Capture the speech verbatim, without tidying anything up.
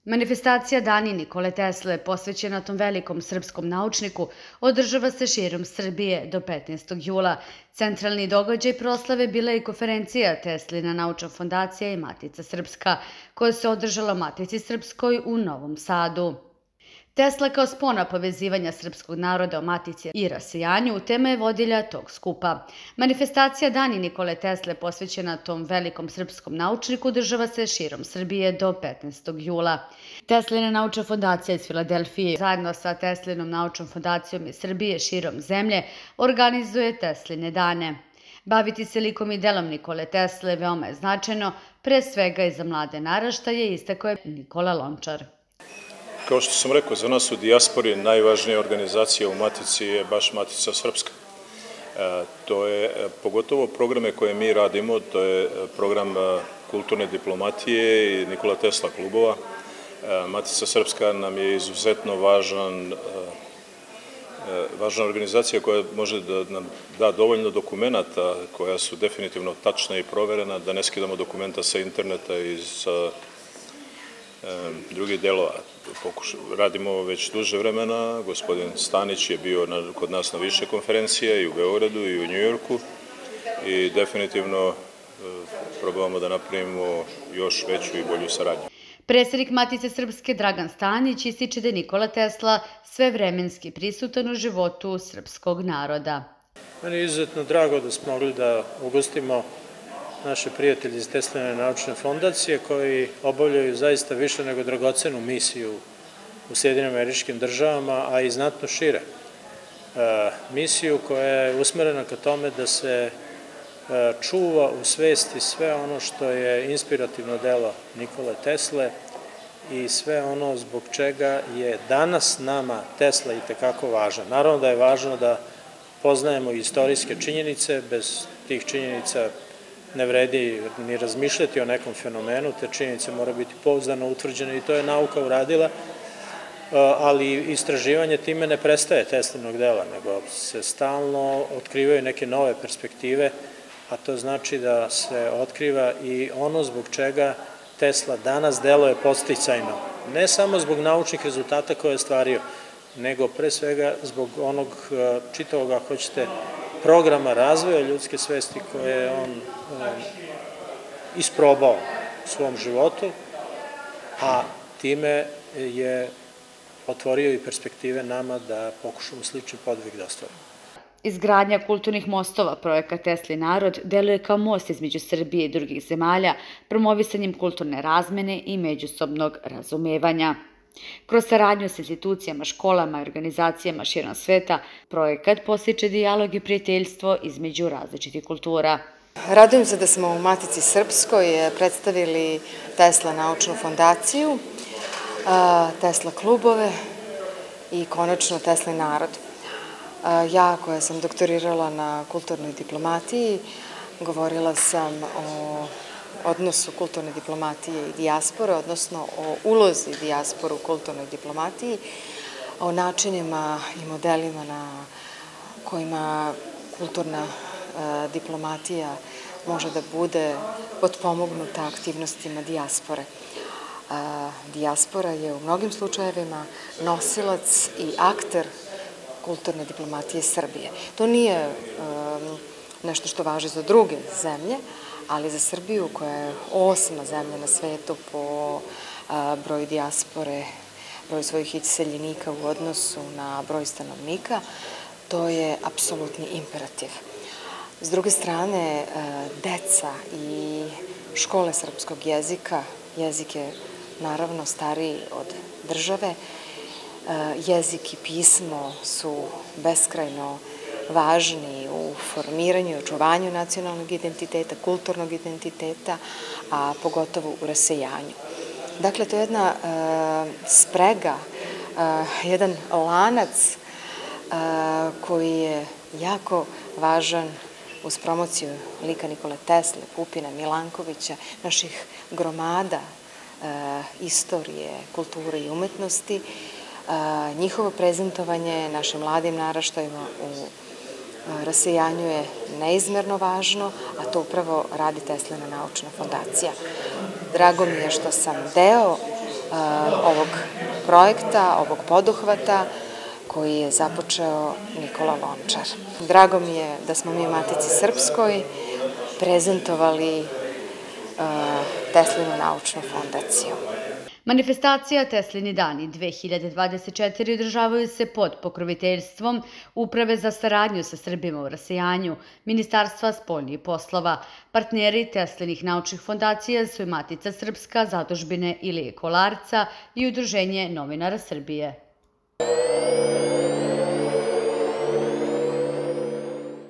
Manifestacija Dani Nikole Tesle, posvećena tom velikom srpskom naučniku, održava se širom Srbije do petnaestog jula. Centralni događaj proslave bila je konferencija Teslina naučna fondacija i Matica Srpska, koja se održala u Matici Srpskoj u Novom Sadu. Tesla kao spona povezivanja srpskog naroda o Matici i rasijanju tema je vodilja tog skupa. Manifestacija Dani Nikole Tesle posvećena tom velikom srpskom naučniku održava se širom Srbije do petnaestog jula. Teslina naučna fondacija iz Filadelfije zajedno sa Teslinom naučnom fondacijom iz Srbije širom zemlje organizuje Tesline dane. Baviti se likom i delom Nikole Tesle veoma je značajno, pre svega i za mlade naraštaje, istakao je Nikola Lončar. Kao što sam rekao, za nas u dijaspori najvažnija organizacija u Matici je baš Matica Srpska. To je, pogotovo programe koje mi radimo, to je program kulturne diplomatije i Nikola Tesla klubova. Matica Srpska nam je izuzetno važan, važna organizacija koja može da nam da dovoljno dokumenta koja su definitivno tačna i proverena, da ne skidamo dokumenta sa interneta i sa drugih delova. Radimo već duže vremena, gospodin Stanić je bio kod nas na više konferencija i u Beogradu i u Njujorku i definitivno probavamo da napravimo još veću i bolju saradnju. Predsednik Matice Srpske Dragan Stanić ističe da je Nikola Tesla svevremenski prisutan u životu srpskog naroda. Meni je izuzetno drago da smo mogli da ugostimo naše prijatelji iz Tesline naučne fondacije koji obavljaju zaista više nego dragocenu misiju u Sjedinim Američkim Državama, a i znatno šire. Misiju koja je usmerena ka tome da se čuva u svesti sve ono što je inspirativno delo Nikole Tesle i sve ono zbog čega je danas nama Tesla i tekako važan. Naravno da je važno da poznajemo istorijske činjenice, bez tih činjenica ne vredi ni razmišljati o nekom fenomenu, te činjenice mora biti pouzdano utvrđene i to je nauka uradila, ali istraživanje time ne prestaje Teslinog dela, nego se stalno otkrivaju neke nove perspektive, a to znači da se otkriva i ono zbog čega Tesla danas deluje podsticajno. Ne samo zbog naučnih rezultata koje je stvario, nego pre svega zbog onog čitavog, ako hoćete, programa razvoja ljudske svesti koje je on isprobao u svom životu, a time je otvorio i perspektive nama da pokušamo slični podvig da ostvarimo. Izgradnja kulturnih mostova, projekat Tesli narod, deluje kao most između Srbije i drugih zemalja, promovisanjem kulturne razmene i međusobnog razumevanja. Kroz saradnju s institucijama, školama i organizacijama širom sveta, projekat podstiče dijalog i prijateljstvo između različitih kultura. Radujem se da smo u Matici Srpskoj predstavili Tesla naučnu fondaciju, Tesla klubove i konačno Tesli narod. Ja koja sam doktorirala na kulturnoj diplomatiji, govorila sam o odnosu kulturne diplomatije i dijaspore, odnosno o ulozi dijaspore u kulturnoj diplomatiji, o načinima i modelima na kojima kulturna diplomatija može da bude potpomognuta aktivnostima dijaspore. Dijaspora je u mnogim slučajevima nosilac i akter kulturne diplomatije Srbije. To nije nešto što važi za druge zemlje, ali za Srbiju, koja je osma zemlja na svetu po broju dijaspore, broju svojih iseljenika u odnosu na broj stanovnika, to je apsolutni imperativ. S druge strane, deca i škole srpskog jezika, jezik je naravno stariji od države, jezik i pismo su beskrajno važni u formiranju i očuvanju nacionalnog identiteta, kulturnog identiteta, a pogotovo u rasejanju. Dakle, to je jedna sprega, jedan lanac koji je jako važan uz promociju lika Nikole Tesle, Pupina, Milankovića, naših gromada istorije, kulture i umetnosti. Njihovo prezentovanje našim mladim naraštajima u rasejanju je neizmerno važno, a to upravo radi Teslina naučna fondacija. Drago mi je što sam deo ovog projekta, ovog poduhvata koji je započeo Nikola Lončar. Drago mi je da smo mi u Matici Srpskoj prezentovali Teslinu naučnu fondaciju. Manifestacija Teslini dani dve hiljade dvadeset četiri održavaju se pod pokroviteljstvom Uprave za saradnju sa Srbima u rasejanju, Ministarstva spoljnih poslova. Partneri Teslinih naučnih fondacija su i Matica Srpska, Zadužbine Ilije Kolarca i Udruženje novinara Srbije.